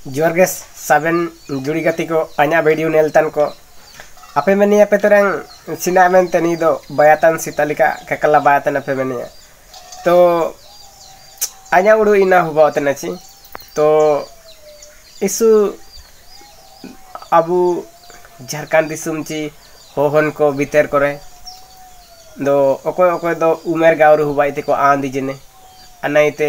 जोर गे साबेन जुड़ी गति को आया वीडियो नेलतन को आपे मेनिया पे तरंग सिना मेन तनी दो बयातन सीतालिका ककला बयातन आपे मेनिया तो आया उड़ू इना हुआ तनाची तो इसु अबू झारखंड दिसुम ची होहन को भीतर करे दो ओकोय ओकोय दो उमेर गावरू हुआ इते को आंदी जने अनाइते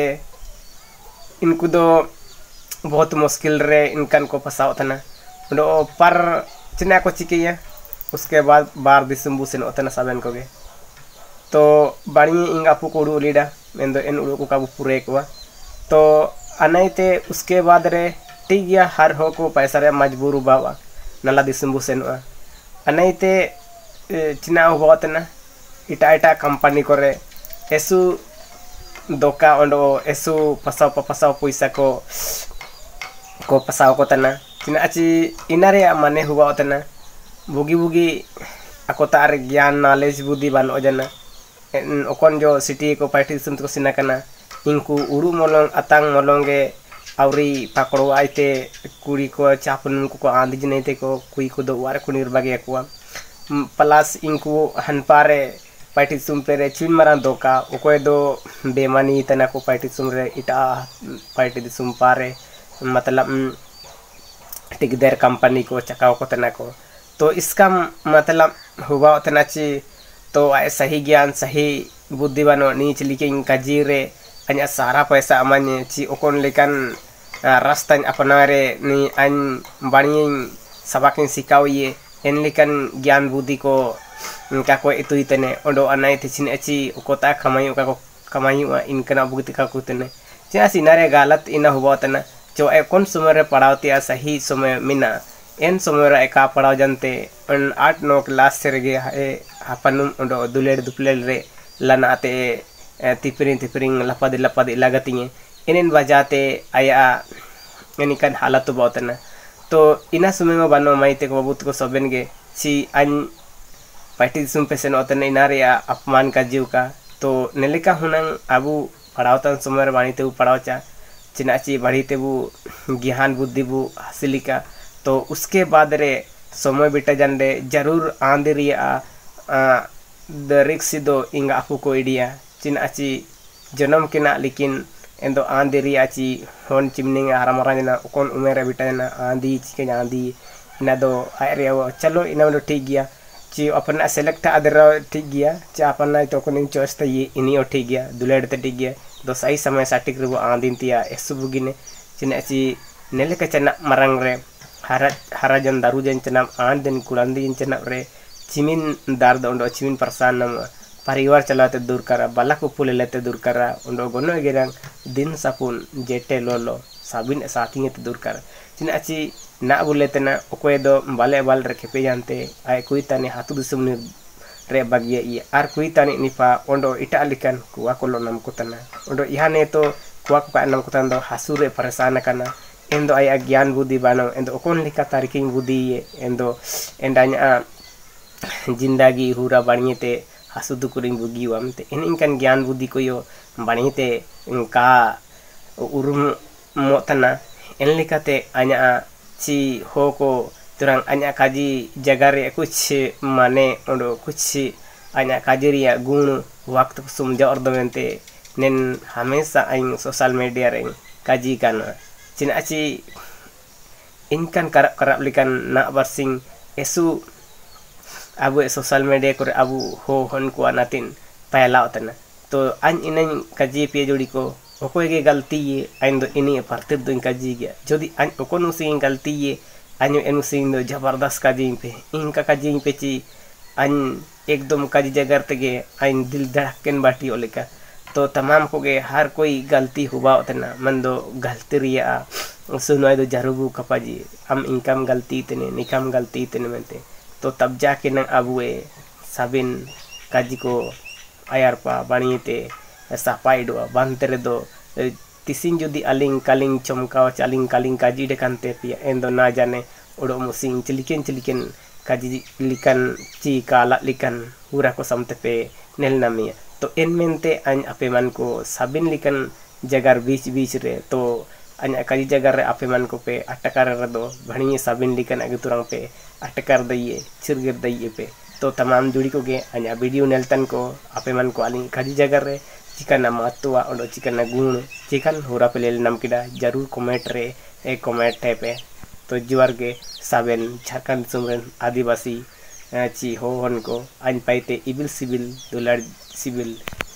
इनको दो बहुत मुश्किल रे इनकन को फसाव तना दो पर चिना को चिकिया उसके बाद बार दिसुम बुसिन ओतना साबेन को गे तो बाड़ी इंग आपू को उड़ू लीडा मेन दो इन उड़ू को काबू पूरे को तो अनाइते उसके बाद रे ठीक गया हर हो को पैसा रे मजबूर बावा नला दिसुम बुसिन अनाइते चिना हुआ तना इटा इटा कंपनी करे एसु दोका ओंडो एसु पसाव पैसा को पसाव को तना चिना अची इनारे माने हुआ तना बुगी बुगी अकोतार ज्ञान नॉलेज बुद्धि बान ओजना ओकन जो सिटी को पार्टी सुम को सिना कना इनको उड़ू मोलोंग अतांग मोलोंगे आवरी पकड़ो आइते कुड़ी को चापन को आंदी जनेते को कुई को दो वार को निर्बागे को प्लस इनको हनपारे पार्टी सुम पे चुन मारा दोका ओकोय दो बेमानी तना को पार्टी सुम रे इटा पार्टी सुम पारे मतलब टिकदेर कंपनी को चकाव को तना को तो इसका मतलब हुआ तना ची तो आए सही ज्ञान सही बुद्धि बनो नीच लिखिंग काजी रे अन्य सारा पैसा अमान्य ची ओकोन लेकिन रास्ता अपना रे नी अन बाणियिंग सबाकिंग सिकाव ये इन लेकिन ज्ञान बुद्धि को का को इतुई तने ओडो अनाय थिचिन अची ओकोता खमायु का को कमायु इनकना बुगति का को तने चा सिनारे गलत इना हुआ तना जो ए कौन समय रे पढ़ावतिया सही समय मिना एन समय रे का पढ़ाव जानते 8-9 क्लास से रे हपनुम ओडो दुलेड़ दुपलेड़ रे लनाते तिपरिंग लपदी लागतिए इनेन बजाते आया एनिकन हालत बहुतना तो इना समय में बनो माइते को बहुत को सबन गे ची अन पार्टी सुम पे सेन ओतने इनारे अपमान का जीव का तो नेलिका हुनंग अबू पढ़ावतन समय बाणीते बु पढ़ावचा चिनाची बढ़ीते बु ज्ञान बुद्धि बु हासिलिका तो उसके बाद रे समय बिटा जंडे जरूर आंदरिया द रिक्सी दो इंग आपू को इडिया चिनाची जन्म केना लेकिन एंदो आंदरिया ची होन चिमनिंग आरामराजना ओकोन उमेर बिटा ना आंदी चिके आंदी इना दो आरे चलो इना दो ठीक गया ची अपना सेलेक्ट आदर ठीक गया चा अपना तो कोन चॉइस त ये इनी ठीक गया दुलेड़ त ठीक गया दो सही समय साटिक रे आंदिन तिया एसुबुगिने चिना ची नेले का चना मरंग रे हरा जन दारू जन चना आंदन कुलंदी चना रे चिमिन दार दो चिमिन परसान परिवार चलाते दूर करा बाला को फुले लेते दूर करा उंडो गोनो गेरंग दिन सपुन जेटे लोलो साबिन साथी ते दूर करा चिना ची ना बोले तना ओकोय दो बाले बाल रखे पे जानते आय कोई ताने हाथु दिसुम रे बागिया ये आर कोई ताने निपा ओंडो इटा लिकन कुआ कोलो नाम को तना ओंडो इहाने तो कुआ को नाम को तना दो हासुरे परेशान कना एंदो आय ज्ञान बुद्धि बानो एंदो ओकोन लिका तारिकिंग बुद्धि ये एंदो एंडान्या जिंदगी हुरा बाणीते हासु दुकुरिंग बुगिवाम ते इनकन ज्ञान बुद्धि को यो बाणीते का उरुम मोतना इन लिकाते अन्या ची हो को तुरंग अन्या काजी जगह रे कुछ माने ओडो कुछ अन्या काजी रिया गुण वक्त को समझा और दमेंते नेन हमेशा आइन सोशल मीडिया रे काजी काना चिनाची इनकन करप लिकन ना बरसिंग एसु अबु सोशल मीडिया को अबु हो हन को नातिन पहला होतना तो अन इन काजी पे जोड़ी को ओकोय के गलती ये आइन दो इनी परतिर दो काजी गया जदि अन ओकोनु सिंग गलती ये अन्यो एनु सिंग दो जबरदस्त काजी पे इनका काजी पे ची अन एकदम काजी जगह तगे आइन दिल धड़कन बाटी ओलेका तो तमाम को गे हर कोई गलती हुआ होतना मन दो गलती रिया सुनवाई दो जरूबू कपाजी हम इनकम गलती तने निकम गलती तने मनते तो तब जाके न अबुए साबिन काजी को आयर पा बाणीते सापाइडो बांतरे दो तिसिन जुदी अलिंग कालिंग चमकाव चालिंग कालिंग काजी डेकानते पिया एंदो ना जाने ओडो मुसिंग चिलिकेन काजी लिकन ची काला लिकन पूरा को समते पे नेल नामिया तो इन मेनते अन अपे मन को साबिन लिकन जगर बीच बीच रे तो अन्य कई जगह रे आपे मन को पे अटकार दो भणी साबिन लिकन अगे तुरंग पे अटकार दइए चिरगिर दइए पे तो तमाम जुड़ी को गे अन्य वीडियो नेलतन को आपे मन को आली कई जगह रे चिकन महत्व और चिकन गुण चिकन होरा पे ले नम किदा जरूर कमेंट रे एक कमेंट है पे तो जुआर के साबेन झारखंड सुमरन आदिवासी ची हो हन को अन पाइते इबिल सिबिल दुलार सिबिल